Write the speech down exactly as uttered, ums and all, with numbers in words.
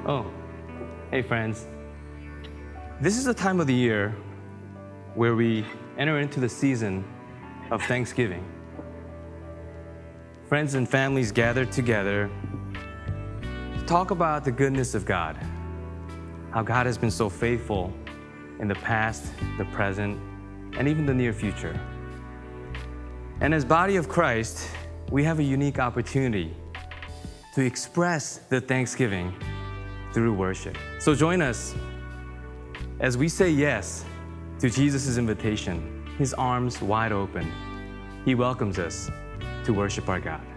Oh, hey friends. This is the time of the year where we enter into the season of Thanksgiving. Friends and families gather together to talk about the goodness of God, how God has been so faithful in the past, the present, and even the near future. And as body of Christ, we have a unique opportunity to express the thanksgiving through worship. So join us as we say yes to Jesus' invitation, his arms wide open. He welcomes us to worship our God.